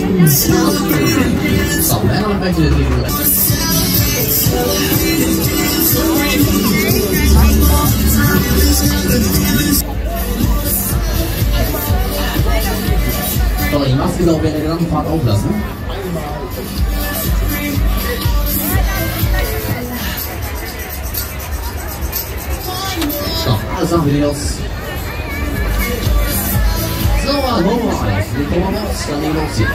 So, Männer und Mächte liegen. So, die Maske auch während der gesamten Fahrt auflassen. So, alles nach Videos. So, hoher. Wir kommen raus, dann gehen wir los hier.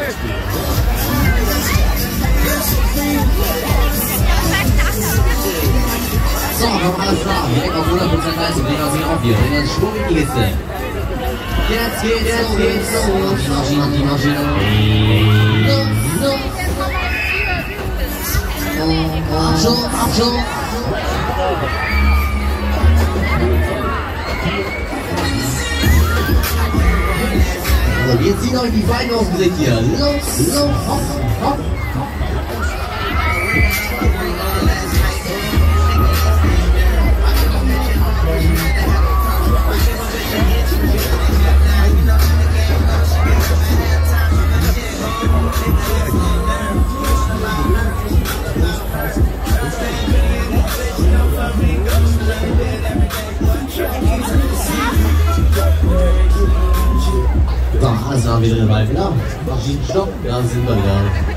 So, komm, alles klar. Direkt auf 100% Leistung. Den lassen wir auch hier. Den ganzen Schwung in die Kiste. Jetzt geht's los. Die Maschine. Abschub. So, wir ziehen euch die Beine aus dem Blick hier. Los, hopp. So, alles haben wir wieder dabei. Maschinenstopp, da sind wir wieder.